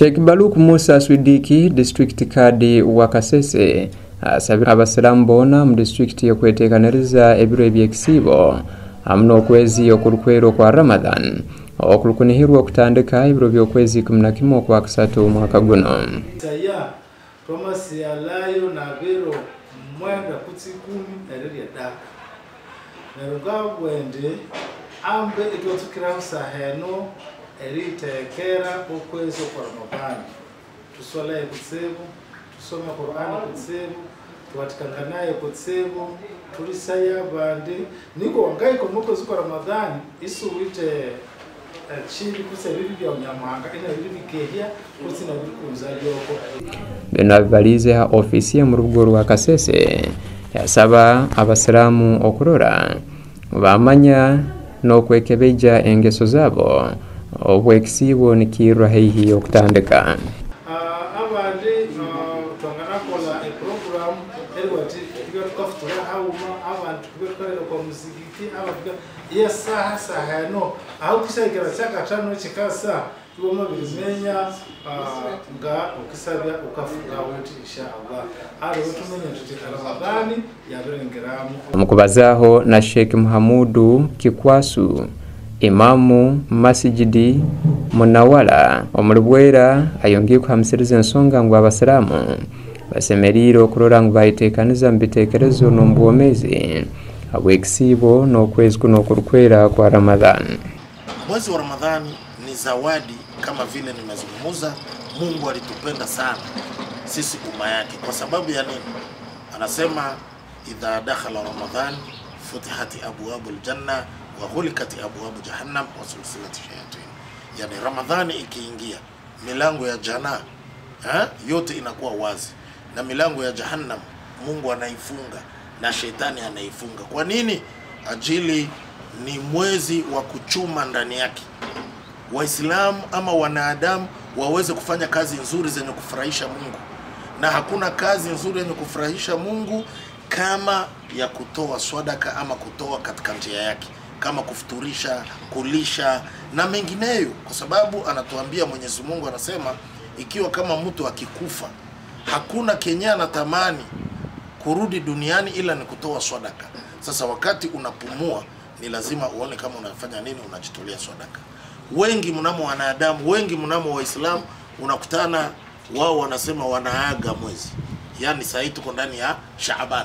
Sheikh Baluk Musa Swidiki district kadi wa Kasese asabira abasilamu bona mu district yo kwetekaniriza ebiro ebyekisibo amno okwezi okulukwero kwa Ramadhan okulukunihirwa kutandika ebiro byokwezi 11 kwa kusatu mwaka guno. Saya promise ya layo na biro mwenda kutsikumi ereri daka neruga gwende ambe itotukira usaheno eritekera okwezi kwa Ramadhan tuswala kutsibu tusoma Qur'ani kutsibu tuwatikanganaye kutsibu tulisaya bandi niko wangai ko mukwezi kwa Ramadhan isu wite chini kusabiri bya nyamanga ina bibikehya kusina bikunzali yoko benabalize ha ofisi ya murugo rwa Kasese yasaba abasilamu okurora bamanya no kwekebeja engeso zabo obwekisibo nikirwa heihi okutandika abandi twangana kola e program elwati tukafutura hauma abantu tukakorera kwa muzikiti abavuga yesa sahano aho kishagira cyakatano kikasa tuboma bizimenya nga ukisabya ukafuga wuti inshallah ari utumenya tuti Ramadhani yaberengeramu mukubazaho na Sheikh Muhamudu Kikwasu Imamu Masjidi Munawala omulubwera ayongeye kuhamsiriza ensonga ngo abasilamu basemeriro kurora ngo bayitekaniza mbitekerezo nombwomezi abwekisibo no kwezi kuno kurukwera kwa Ramadhan. Mwezi wa Ramadhani ni zawadi kama vile nimezungumza. Mungu alitupenda sana sisi umma yake kwa sababu ya nini? Anasema idha dakhala Ramadhan futihati abwabul janna wa ghulikat abwabu jahannam wa sulsilati shayatin. Yani Ramadhani ikiingia milango ya janna yote inakuwa wazi na milango ya jahannam Mungu anaifunga na shetani anaifunga. Kwa nini? Ajili ni mwezi wa kuchuma ndani yake Waislamu ama wanadamu waweze kufanya kazi nzuri zenye kufurahisha Mungu, na hakuna kazi nzuri zenye kufurahisha Mungu kama ya kutoa sadaka ama kutoa katika njia yake, kama kufuturisha, kulisha na mengineyo, kwa sababu anatuambia Mwenyezi Mungu anasema ikiwa kama mtu akikufa hakuna Kenya anatamani kurudi duniani ila ni kutoa sadaka. Sasa wakati unapumua ni lazima uone kama unafanya nini, unajitolea sadaka. Wengi mnamo wanadamu, wengi mnamo Waislamu unakutana wao wanasema wanaaga mwezi. Yani saa hii tuko ndani ya Shaaban.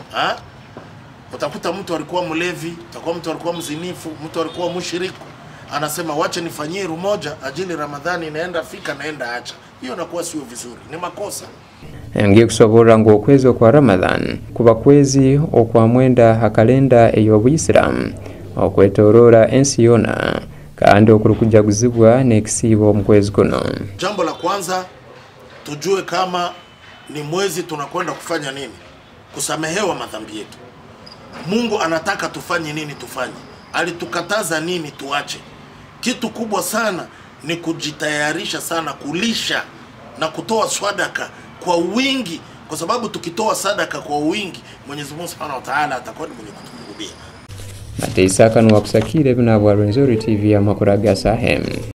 Utakuta mtu alikuwa mlevi, utakuwa mtu alikuwa mzinifu, mtu alikuwa mushiriku, anasema wacha nifanyie rumoja ajili Ramadhani inaenda fika naenda acha. Hiyo inakuwa sio vizuri, ni makosa. Ngiye kusobora ngo okwezi kwa Ramadhan kuba kwezi okwa mwenda hakalenda eyo Buislam okwetorora ensi yona kandi okurukuja kuzibwa nekisibo mkwezi kuno. Jambo la kwanza tujue kama ni mwezi tunakwenda kufanya nini? Kusamehewa madhambi yetu. Mungu anataka tufanye nini tufanye? Alitukataza nini tuache? Kitu kubwa sana ni kujitayarisha sana kulisha na kutoa sadaka kwa wingi, kwa sababu tukitoa sadaka kwa wingi Mwenyezi Mungu Subhanahu wa Ta'ala atakuwa mwenye kutukubalia. Mateisaka nwakusakire bina bwa Rwenzoris TV ya makuraga sahem.